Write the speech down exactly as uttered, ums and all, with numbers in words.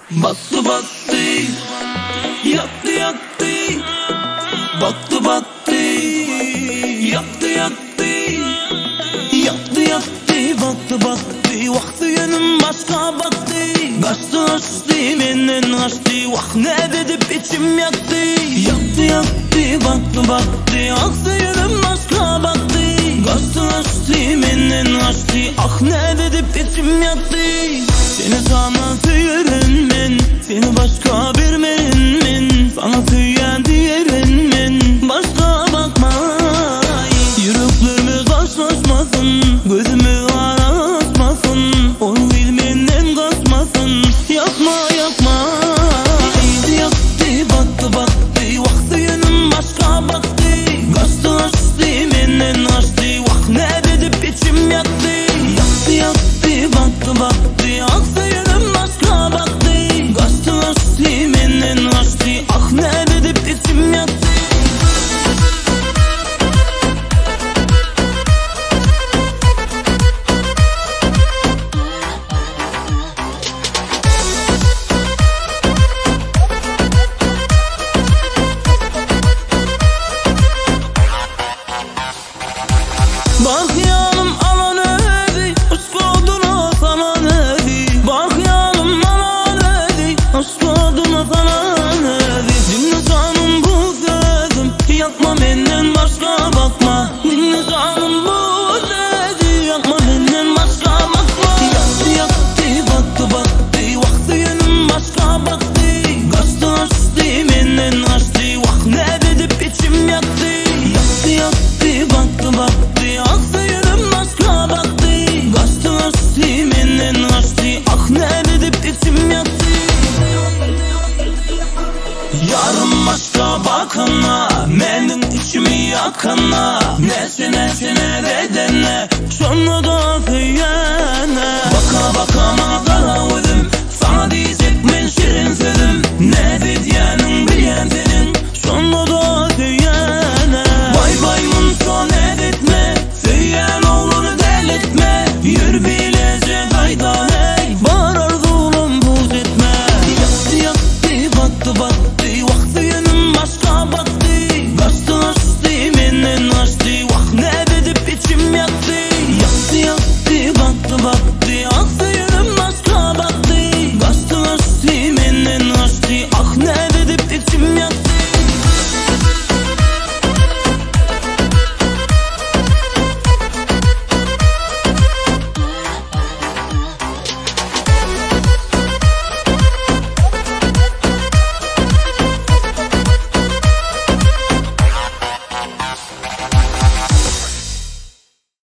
Battı battı, yaktı yaktı, battı battı, yaktı yaktı, yaktı yaktı, battı battı, vakti yanım başka battı. Kaçtı kaçtı, menden kaçtı, vak ne dedip içim yaktı. Yaktı yaktı, battı battı, vakti yanım başka battı. Kaçtı kaçtı, menden kaçtı, ah ne dedip içim yaktı. Seni sana tüyerim men, seni başka bir men, sana tüyen diyerim men, başka bakma. Yüreklerimiz taşlaşmasın, gözümü ağlatmasın, onu bilmenden kaçmasın, yapma yapma. Haydi yaktı, battı battı, vakti yanım başka baktı. Kaçtı kaçtı, menden kaçtı, vak ne dedip içim yaktı. Yaktı yaktı, battı battı, aktı yanım başka baktı. Kaçtı kaçtı, menden kaçtı, ah ne dedip içim yaktı. Bak yanım alan ödi, aşk oduna sana nedi. Bak yanım alan ödi, aşk oduna sana nedi. Dinle canım bu sözüm, yakma benden başka bakma. Dinle canım bu sözüm, yakma benden başka bakma. Yaktı yaktı, battı battı, vakti yanım başka baktı. Kaçtı kaçtı, benden kaçtı, vak ne dedip içim yaktı. Yaktı yaktı, battı battı, aktı yanım başka baktı. Kaçtı kaçtı, benden kaçtı, ah ne dedip içim yaktı. Yarım başka bakana, benim içimi yakana. Nesine nesine bedene, sonra da kıyana.